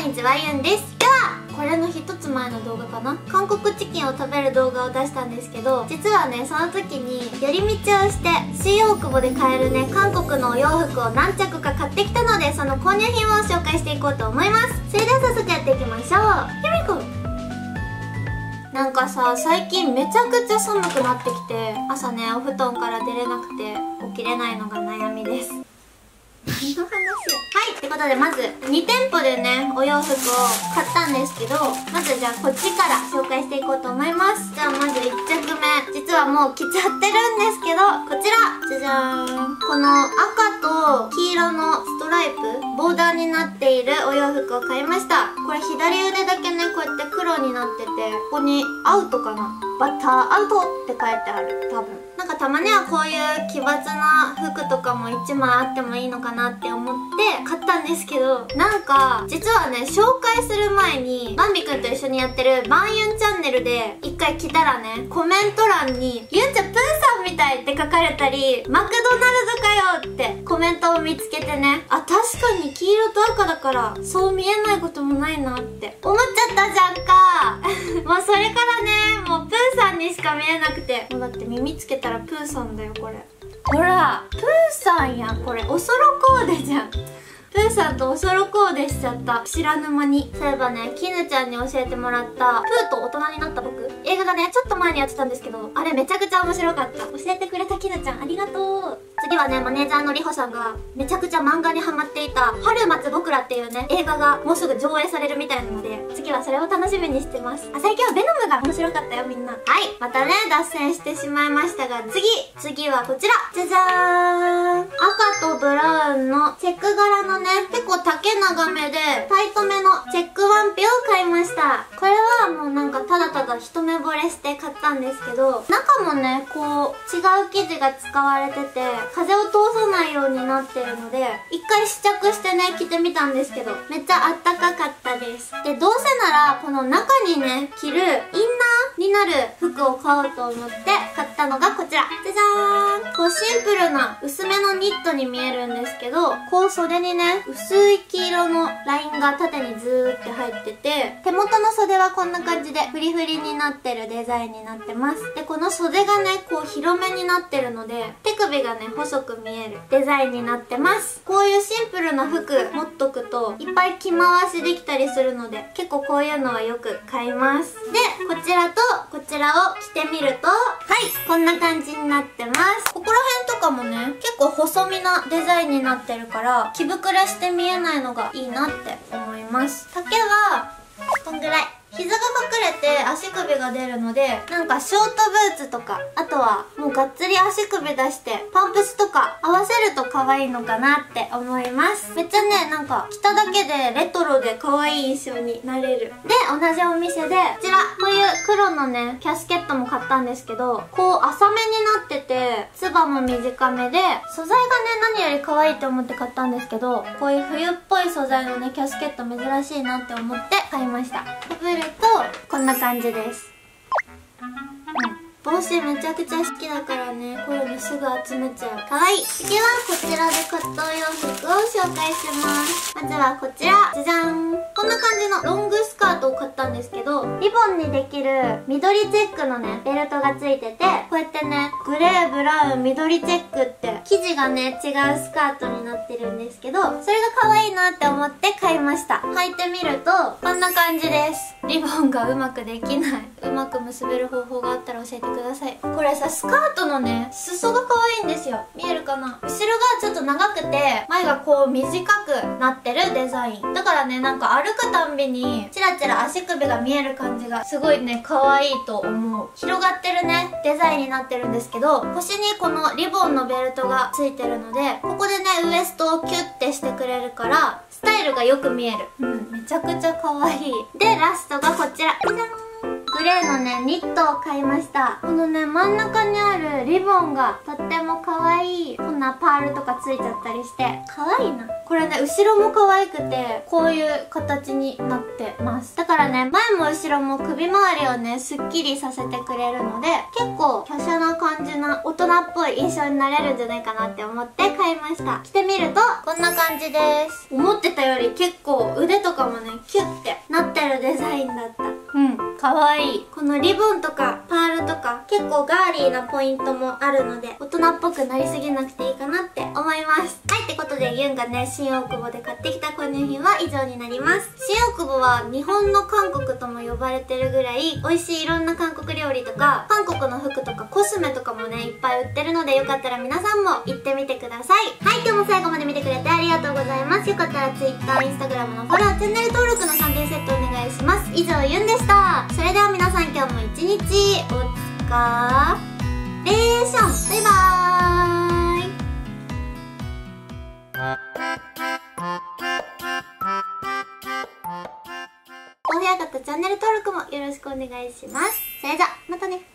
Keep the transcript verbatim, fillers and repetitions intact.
にちは、ゆんです。今日はこれの一つ前の動画かな、韓国チキンを食べる動画を出したんですけど、実はねその時に寄り道をして新大久保で買えるね韓国のお洋服を何着か買ってきたので、その購入品を紹介していこうと思います。それでは早速やっていきましょう。Here we go。なんかさ、最近めちゃくちゃ寒くなってきて、朝ねお布団から出れなくて起きれないのが悩みです。何の話？はい、ってことでまずに店舗でねお洋服を買ったんですけど、まずじゃあこっちから紹介していこうと思います。じゃあまずいっ着目、実はもう着ちゃってるんですけど、こちらじゃじゃーん、この赤と黄色のストライプボーダーになっているお洋服を買いました。これ左腕だけねこうやって黒になってて、ここにアウトかな、バッターアウトって書いてある。多分なんかたまにはこういう奇抜な服とかもいちまいあってもいいのかなって思って買ったんですけど、なんか実はね紹介する前にバンビくんと一緒にやってるバンユンチャンネルで一回来たらね、コメント欄に「ユンちゃんプーさんみたい」って書かれたり「マクドナルドかよ」ってコメントを見つけてね、あ、確かに黄色と赤だからそう見えないこともないなって思っちゃったじゃんかもうそれからねもうプーさんにしか見えなくて、もうだって耳つけたらプーさんだよこれ。ほらプーさんやん、これおそろコーデじゃん。プーさんとおそろコーデしちゃった、知らぬ間に。そういえばね、きぬちゃんに教えてもらった「プーと大人になった僕」映画がねちょっと前にやってたんですけど、あれめちゃくちゃ面白かった。教えてくれたきぬちゃんありがとう。次はね、マネージャーのりほさんがめちゃくちゃ漫画にハマっていた「春待つ僕ら」っていうね映画がもうすぐ上映されるみたいなので、次はそれを楽しみにしてます。あ、最近はベノムが面白かったよみんな。はい、またね脱線してしまいましたが、次次はこちらじゃじゃーん、赤とブラウンのチェック柄のね結構丈長めでタイトめのチェックワンピを買いました。これはもうなんかただただ一目惚れして買ったんですけど、中もねこう違う生地が使われてて風を通さないようになってるので、一回試着してね着てみたんですけど、めっちゃあったかかったです。でどうせならこの中にね着るインナーになる服を買おうと思って買ったのがこちらじゃじゃーん。こうシンプルな薄めのニットに見えるんですけど、こう袖にね薄い黄色のラインが縦にずーって入ってて、手元の袖はこんな感じでフリフリになってるデザインになってます。でこの袖がねこう広めになってるので手首がね細く見えるデザインになってます。こういうシンプルな服持っとくといっぱい着回しできたりするので、結構こういうのはよく買います。でこちらとこちらを着てみると、はいこんな感じになってます。ここら辺とかもね結構細身なデザインになってるから着膨らして見えないのがいいなって思います。丈はこんぐらい、膝が隠れて足首が出るので、なんかショートブーツとか、あとはもうがっつり足首出してパンプスとか合わせると可愛いのかなって思います。めっちゃねなんか着ただけでレトロで可愛い印象になれる。で同じお店でこちらこういう黒のねキャスケットも買ったんですけど、こう浅めになっててつばも短めで、素材がね何より可愛いと思って買ったんですけど、こういう冬っぽい素材のねキャスケット珍しいなって思って買いました。かぶるとこんな感じです。うん、帽子めちゃくちゃ好きだからねこういうのすぐ集めちゃう。かわいい。次はこちらで買ったお洋服を紹介します。まずはこちらじゃじゃん、こんな感じのロングスカートを買ったんですけど、リボンにできる緑チェックのねベルトがついてて、こうやってねグレーブラウン緑チェックって生地がね違うスカートになってるんですけど、それが可愛いなって思って買いました。履いてみるとこんな感じです。リボンがうまくできない、うまく結べる方法があったら教えてください。これさスカートのね裾が可愛いんですよ。見えるかな、後ろがちょっと長くて前がこう短くなってるデザインだからね、なんか歩くたんびにチラチラ足首が見える感じがすごいね可愛いと思う。広がってるねデザインになってるんですけど、腰にこのリボンのベルトがついてるので、ここでねウエストをキュッてしてくれるからスタイルがよく見える。うん、めちゃくちゃ可愛い。でラストがこちらじゃじゃん、グレーのねニットを買いました。このね真ん中にあるリボンがとっても可愛い。こんなパールとかついちゃったりして可愛いな。 これね、後ろも可愛くてこういう形になってます。だからね、前も後ろも首周りをねすっきりさせてくれるので、結構華奢な感じな大人っぽい印象になれるんじゃないかなって思って買いました。着てみるとこんな感じです。思ってたより結構腕とかもねキュッてなってるデザインだった。うん、かわいい。このリボンとかパールとか結構ガーリーなポイントもあるので、大人っぽくなりすぎなくていいかなって思います。はい、ってことでユンがね新大久保で買ってきた購入品は以上になります。新大久保は日本の韓国とも呼ばれてるぐらい美味しいいろんな韓国料理とか韓国の服とかコスメとかもねいっぱい売ってるので、よかったら皆さんも行ってみてください。はい、今日も最後まで見てくれてありがとうございます。よかったら Twitter、Instagram のフォロー、チャンネル登録のさんてんセットお願いします。以上ユンでした。それでは皆さん今日も一日お疲れーション。バイバーイ。高評価とチャンネル登録もよろしくお願いします。それじゃまたね。